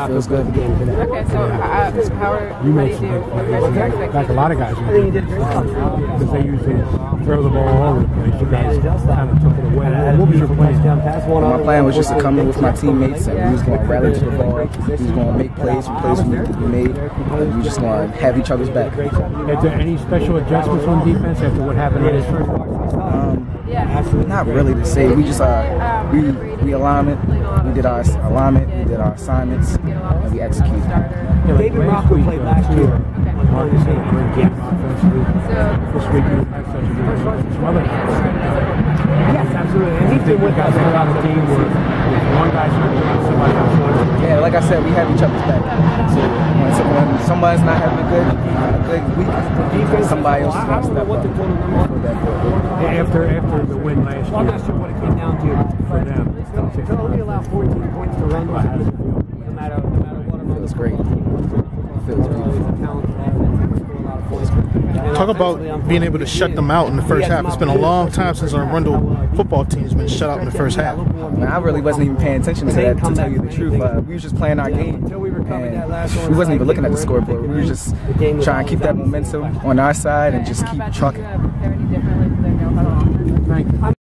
Feels good. Okay, so You what made do some you do? good plays. What's your expectation? Like a lot of guys, because they usually throw the ball all over the place. You guys kind of took it away. What was your plan? My plan was just to come in with my teammates, and we was going to rally to the ball. We was going to make plays when plays needed to be made. And we just going to have each other's back. Is there any special adjustments on defense after what happened in this first? Not really to say. We just we alignment. We did our alignment. We did our assignments, and we executed. David Rocco played last year. Marcus had a great game offensively. This week you have such a good some other guys. Yes, absolutely. And he's been with us throughout the team where one guy's hurt, somebody else. Yeah, like I said, we have each other's back. So when somebody's not having a good week, somebody else is going to step up. After the win last year, I'm not sure what it came down to for them. To only allow 14 points to run, no matter what. Feels great. Feels beautiful. Talk about being able to shut them out in the first half. It's been a long time since our Arundel football team's been shut out in the first half. Man, I really wasn't even paying attention to that, to tell you the truth. We were just playing our game, and we wasn't even looking at the scoreboard. We were just trying to keep that momentum on our side and just keep trucking. Thank you.